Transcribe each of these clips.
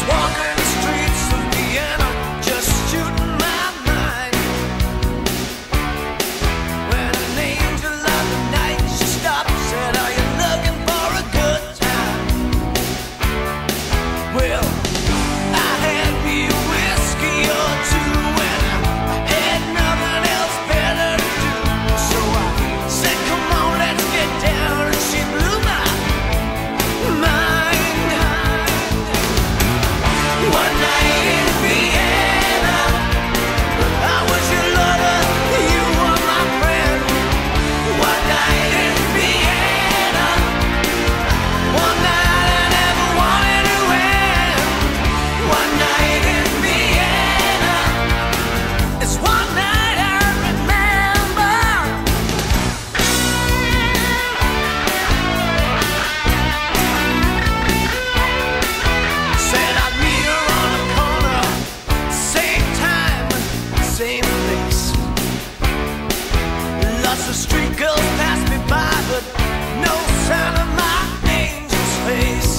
Walking the streets of Vienna, just shooting my mind. When an angel of the night, she stopped and said, "Are you looking for a good time?" Well, I had me a whiskey or two, and I had nothing else better to do. So I said, "Come on, let's get down," and she blew my mind. One night in Vienna, I was your lover, you were my friend. One night in Vienna, one night I never wanted to end. One night in Vienna, it's one night I remember. Said I'd meet her on the corner, same time, same place. Lots of street girls passed me by, but no sign of my angel's face.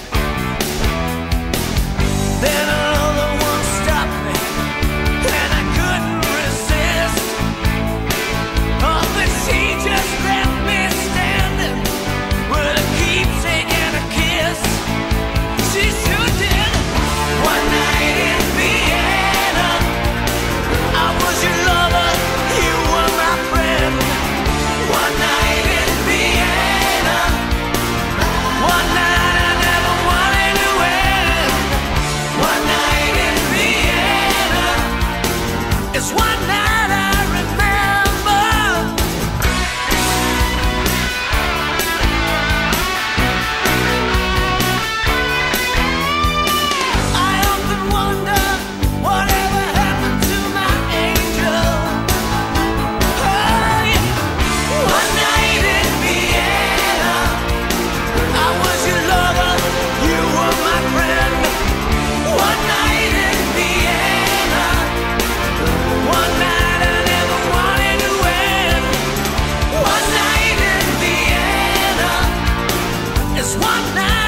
Then another one stopped me, and I couldn't resist. Oh, but she just left me standing with a keepsake and a kiss. She sure did. One night in Vienna, I was your lover, you were my friend. One night in Vienna, one night I never wanted to end. One night in Vienna, it's one night I remember. I often wonder whatever happened to my angel. Oh yeah. One night in Vienna, I was your lover, you were my friend. One night in Vienna, one night I never wanted to end. One night in Vienna, it's one night